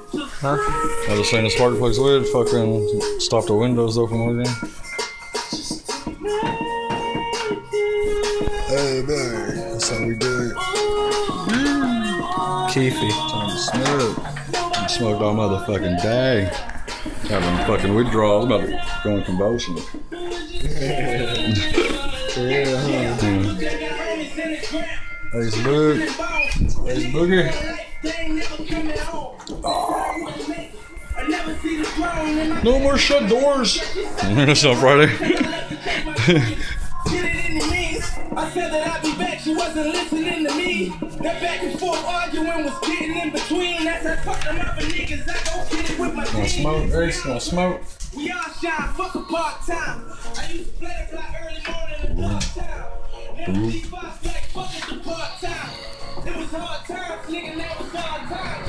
Huh? I just saying the spark plugs weird. Fucking stop the windows though from working. Hey, man. That's how we do it. Keefy. Time to smoke. I smoked all motherfucking day. Having fucking withdrawals. About to go in convulsions. Yeah, huh? Facebook. Facebooker. No more shut doors. That's on Friday. I said that I'd be back, she wasn't listening to me. That back and forth arguing was getting in between. That's that fucking other niggas, I go get it with my Wanna smoke, Ace? Wanna smoke? We all shine, fuck a part-time. I used to play it like early morning and part-time. Now G5 like fuck it the part-time. It was hard times, nigga, now it's hard times.